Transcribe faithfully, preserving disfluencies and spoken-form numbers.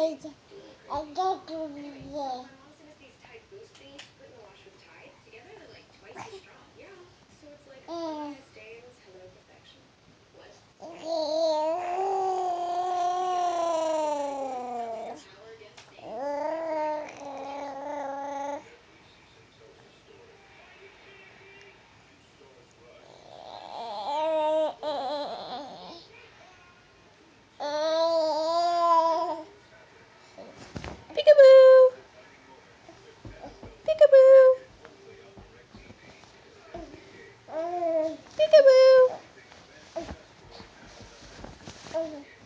My mom sent us these Tide Boost thingies to put in the wash with Tide. Together, they're like twice as strong. Yeah. So it's like goodbye stains, hello perfection. What? Power against stains? Peekaboo! Peekaboo! Peekaboo!